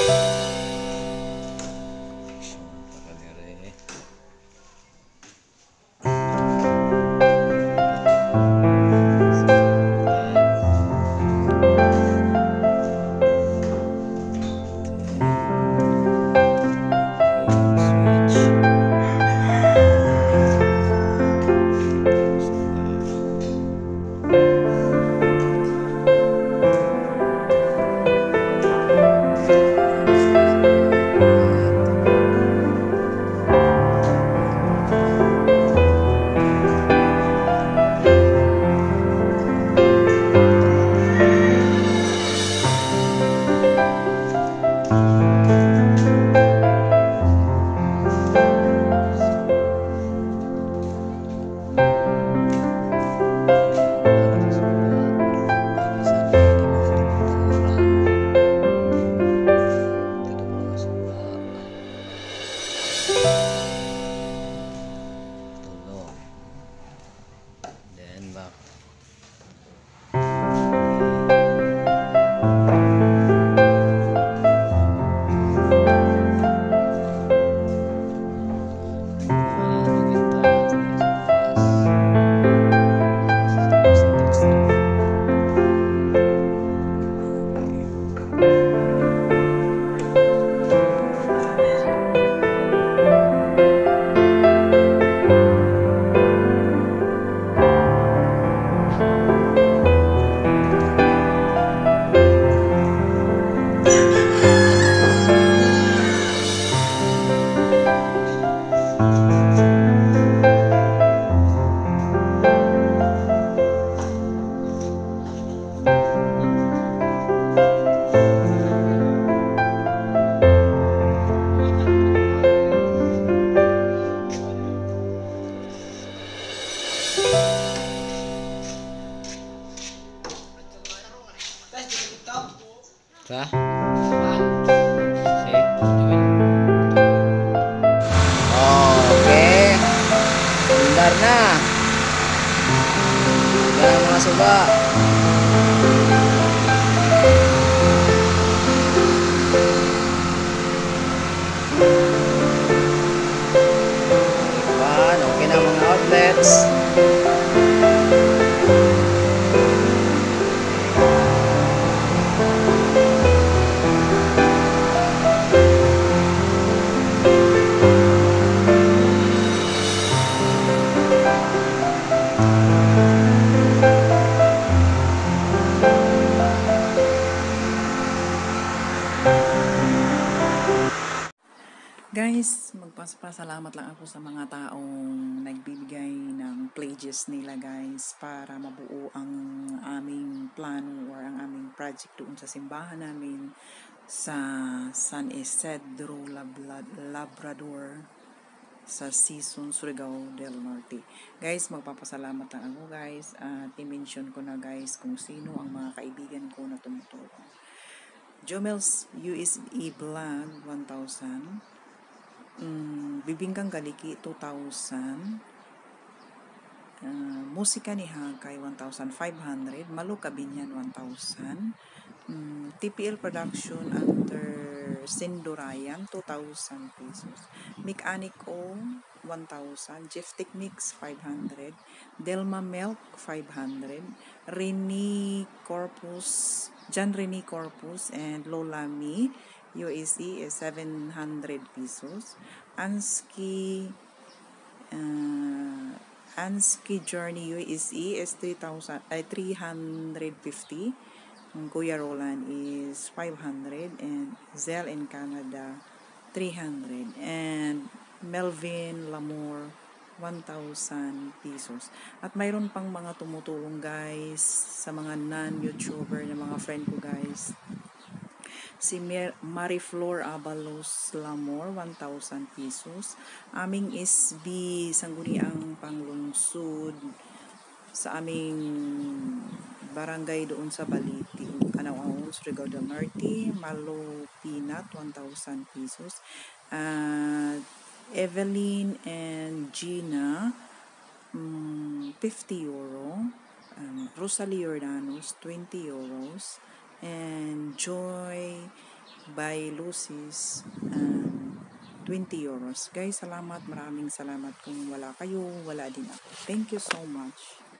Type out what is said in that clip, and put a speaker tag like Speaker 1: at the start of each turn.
Speaker 1: Sa? Si? Okay. Bundar na. Bundar ang mga suba. Okay na mga outlets.
Speaker 2: Guys, magpasalamat lang ako sa mga taong nagbibigay ng pledges nila guys para mabuo ang aming plano or ang aming project doon sa simbahan namin sa San Isidro Labrador sa Season Surigao del Norte. Guys, magpapasalamat lang ako guys at i-mention ko na guys kung sino ang mga kaibigan ko na tumutulong. Jomel's USA Vlog 1,000, Bibingkang Galiki 2,000, Musika ni Hagkay 1,500, Malu Kabinyan 1,000, TPL Production under Sindurayan 2,000 pesos, Mechanic O 1,000, Jeff Techniques 500, Delma Milk 500, John Rene Corpus and Lola Mi USD is 700 pesos. Ansky Journey USD is 350. Kuya Roland is 500 and Zell in Canada 300 and Melvin Lamour 1,000 pesos. At mayroon pang mga tumutulong guys sa mga non-YouTuber na mga friend ko guys. Si Mariflor Abalos Lamor 1,000 pesos. Aming SB Sangguniang Panglungsod sa aming barangay doon sa Baliti, Kanawaon, Surigao del Norte, Malo Pinat 1,000 pesos. Evelyn and Gina 50 euro. Rosalie Jordanos 20 euros. And Joy by Lucis 20 euros. Guys, salamat. Maraming salamat. Kung wala kayo, wala din ako. Thank you so much.